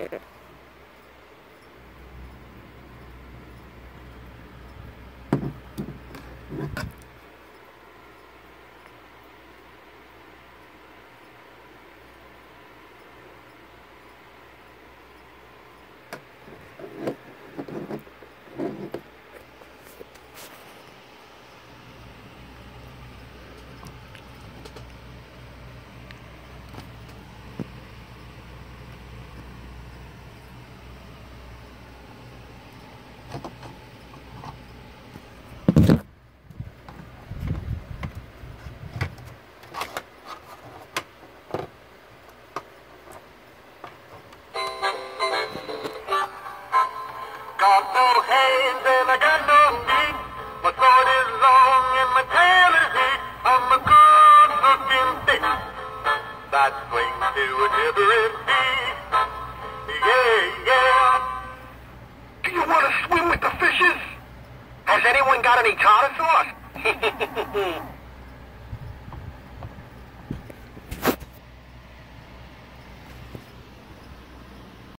Got no hands and I got no feet. My sword is long and my tail is neat. I'm a good looking fish that swings to a different beat. Yeah, yeah. Do you want to swim with the fishes? Has anyone got any tartar sauce?